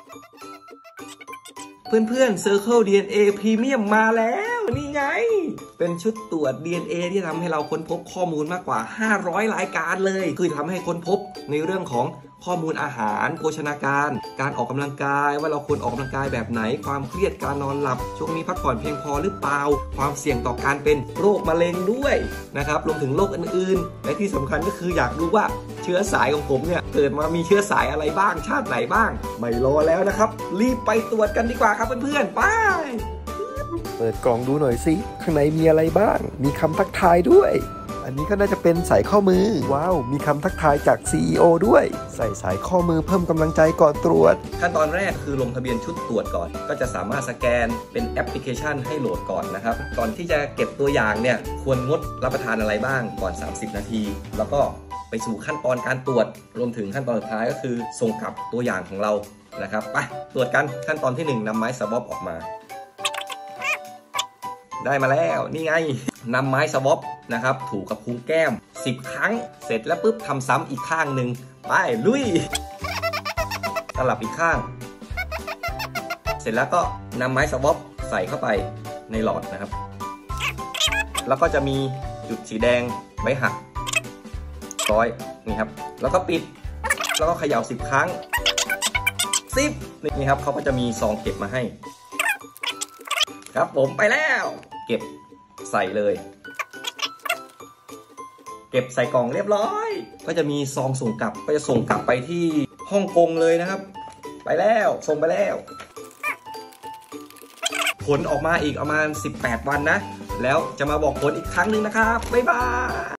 เพื่อนๆ Circle DNA Premium มาแล้วนี่ไงเป็นชุดตรวจ DNA ที่ทำให้เราค้นพบข้อมูลมากกว่า500รายการเลยคือทำให้ค้นพบในเรื่องของข้อมูลอาหารโภชนาการการออกกำลังกายว่าเราควรออกกำลังกายแบบไหนความเครียดการนอนหลับช่วงนี้พักผ่อนเพียงพอหรือเปล่าความเสี่ยงต่อการเป็นโรคมะเร็งด้วยนะครับรวมถึงโรคอื่นๆและที่สำคัญก็คืออยากรู้ว่าเชื้อสายของผมเนี่ยเกิดมามีเชื้อสายอะไรบ้างชาติไหนบ้างไม่รอแล้วนะครับรีบไปตรวจกันดีกว่าครับเพื่อนๆไปเปิดกล่องดูหน่อยสิข้างในมีอะไรบ้างมีคำทักทายด้วยอันนี้ก็น่าจะเป็นสายข้อมือว้าวมีคำทักทายจาก CEO ด้วยใส่สายข้อมือเพิ่มกำลังใจก่อนตรวจขั้นตอนแรกคือลงทะเบียนชุดตรวจก่อนก็จะสามารถสแกนเป็นแอปพลิเคชันให้โหลดก่อนนะครับก่อนที่จะเก็บตัวอย่างเนี่ยควรงดรับประทานอะไรบ้างก่อน30นาทีแล้วก็ไปสู่ขั้นตอนการตรวจรวมถึงขั้นตอนสุดท้ายก็คือส่งกลับตัวอย่างของเรานะครับไปตรวจกันขั้นตอนที่1นำไม้สวอปออกมาได้มาแล้วนี่ไงนำไม้สวอปนะครับถูกับพุงแก้ม10ครั้งเสร็จแล้วปุ๊บทำซ้ำอีกข้างหนึ่งไปลุยสลับอีกข้างเสร็จแล้วก็นำไม้สวอปใส่เข้าไปในหลอดนะครับแล้วก็จะมีจุดสีแดงไว้หักร้อยนี่ครับแล้วก็ปิดแล้วก็เขย่า10ครั้ง10นี่ครับเขาก็จะมีซองเก็บมาให้ครับผมไปแล้วเก็บใส่เลยเก็บใส่กล่องเรียบร้อยก็จะมีซองส่งกลับก็จะส่งกลับไปที่ฮ่องกงเลยนะครับไปแล้วส่งไปแล้วผลออกมาอีกประมาณ18วันนะแล้วจะมาบอกผลอีกครั้งหนึ่งนะครับบ๊ายบาย